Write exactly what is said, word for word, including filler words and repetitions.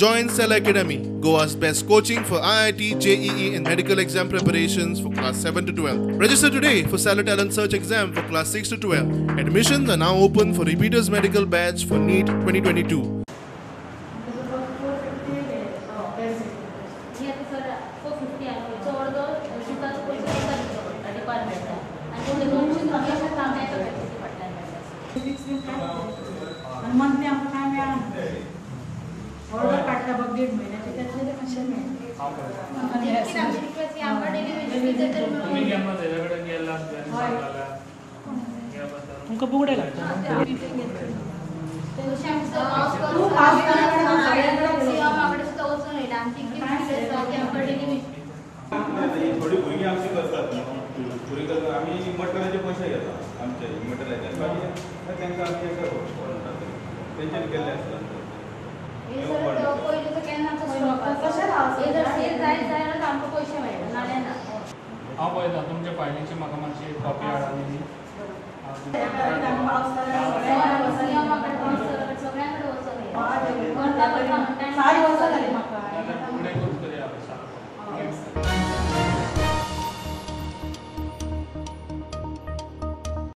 Join Cell Academy, Goa's best coaching for I I T, J E E and medical exam preparations for class seven to twelve. Register today for Cell Talent Search exam for class six to twelve. Admissions are now open for repeaters medical batch for NEET twenty twenty-two. Order काढता बघ दीड महिन्याची त्यातले ते कशा मिळेल तुमका बुगडे लागतात थोडी भुरगी आमची करतात भुरगी करतात आम्ही मटेरियलचे पैसे घेतात आमचे मटेरियलचे त्यांना आम्ही त्यांच्यानी केले असतात हांव पळयता तुमच्या फायलीची म्हाका मातशी कॉपी हाडाली सारी वर्सां जाली